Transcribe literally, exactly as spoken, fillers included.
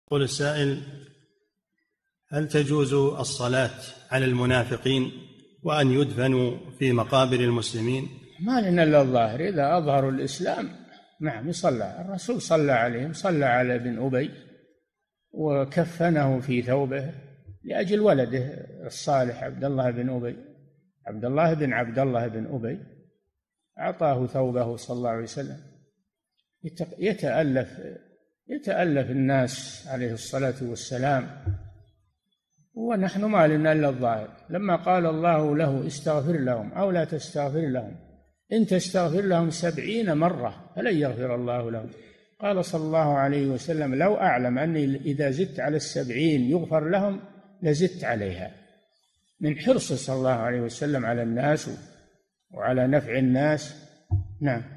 يقول السائل: هل تجوز الصلاة على المنافقين وأن يدفنوا في مقابر المسلمين؟ ما لنا إلا الظاهر، إذا أظهروا الإسلام نعم يصلى. الرسول صلى عليهم، صلى على ابن أبي وكفنه في ثوبه لأجل ولده الصالح عبد الله بن أبي، عبد الله بن عبد الله بن أبي، أعطاه ثوبه صلى الله عليه وسلم. يتألف يتألف الناس عليه الصلاة والسلام، ونحن ما لنا إلا الظاهر. لما قال الله له استغفر لهم أو لا تستغفر لهم، إن تستغفر لهم سبعين مرة فلن يغفر الله لهم. قال صلى الله عليه وسلم: لو أعلم أني إذا زدت على السبعين يغفر لهم لزدت عليها، من حرص صلى الله عليه وسلم على الناس وعلى نفع الناس. نعم.